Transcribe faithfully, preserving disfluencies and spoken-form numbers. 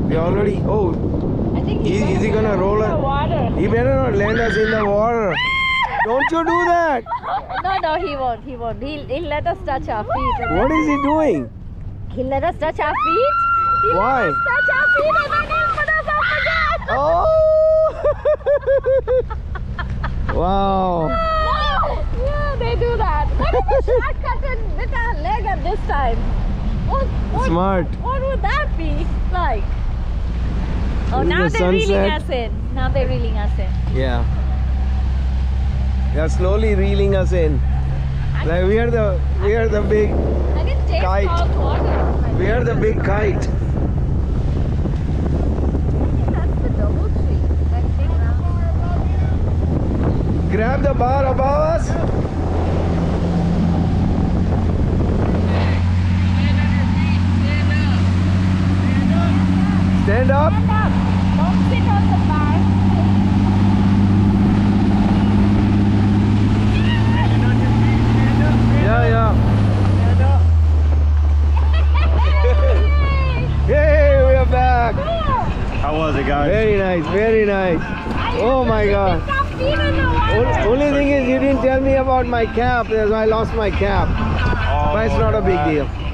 We already. Oh, I think is, is he gonna roll in the us? water. He better not land us in the water. Don't you do that. No, no, he won't. He won't. He'll, he'll let us touch our feet. and What then- is he doing? He'll let us touch our feet. He'll Why? let us touch our feet and then he'll put us up again. Oh! Wow. No! Yeah, they do that. What if we shortcut it with our leg at this time? What, what, Smart. What would that be like? Oh, This is now the they're reeling sunset. us in. Now they're reeling us in. Yeah. They are slowly reeling us in. Like we are the we are the big I can taste Kite. salt water. we are the big kite. I think that's the double tree. That big round. Grab the bar above us. Stand up. Stand up. Don't sit on the bar. Yeah, yeah. Hey, we are back. How was it, guys? Very nice, very nice. Oh my God. Stop feet in the O- water. Only thing is you didn't tell me about my cap. That's why I lost my cap. Oh, But it's not a big deal.